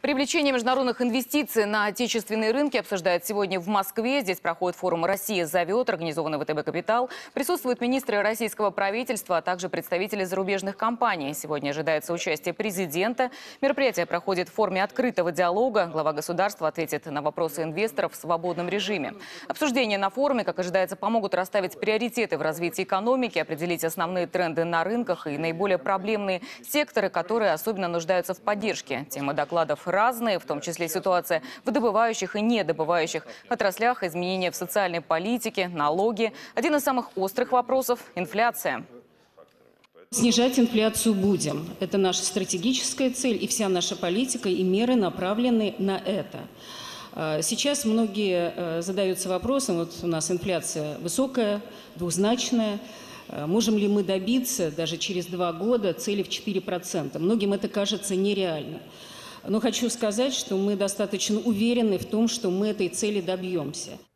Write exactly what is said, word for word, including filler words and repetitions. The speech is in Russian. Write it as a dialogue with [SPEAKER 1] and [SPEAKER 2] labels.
[SPEAKER 1] Привлечение международных инвестиций на отечественные рынки обсуждают сегодня в Москве. Здесь проходит форум «Россия зовет», организованный ВТБ «Капитал». Присутствуют министры российского правительства, а также представители зарубежных компаний. Сегодня ожидается участие президента. Мероприятие проходит в форме открытого диалога. Глава государства ответит на вопросы инвесторов в свободном режиме. Обсуждения на форуме, как ожидается, помогут расставить приоритеты в развитии экономики, определить основные тренды на рынках и наиболее проблемные секторы, которые особенно нуждаются в поддержке. Тема докладов разные, в том числе ситуация в добывающих и недобывающих отраслях, изменения в социальной политике, налоги. Один из самых острых вопросов – инфляция.
[SPEAKER 2] Снижать инфляцию будем. Это наша стратегическая цель, и вся наша политика и меры направлены на это. Сейчас многие задаются вопросом, вот у нас инфляция высокая, двузначная. Можем ли мы добиться даже через два года цели в четыре процента? Многим это кажется нереально. Но хочу сказать, что мы достаточно уверены в том, что мы этой цели добьемся.